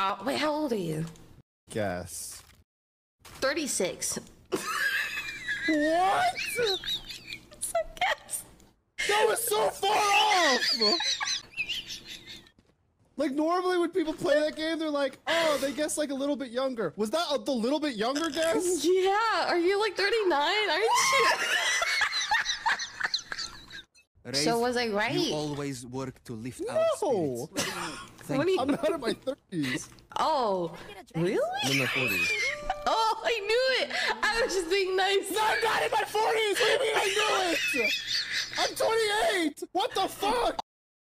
Wait, how old are you? Guess. 36. What? It's a guess. That was so far off! Like, normally when people play that game, they're like, oh, they guess like a little bit younger. Was that the little bit younger guess? Yeah, are you like 39? Aren't you? So was I right? You always work to lift out No! spirits. I'm not in my 30s. Oh, really? I'm in my 40s. Oh, I knew it. I was just being nice. No, I'm not in my 40s! What do you mean I knew it? I'm 28! What the fuck?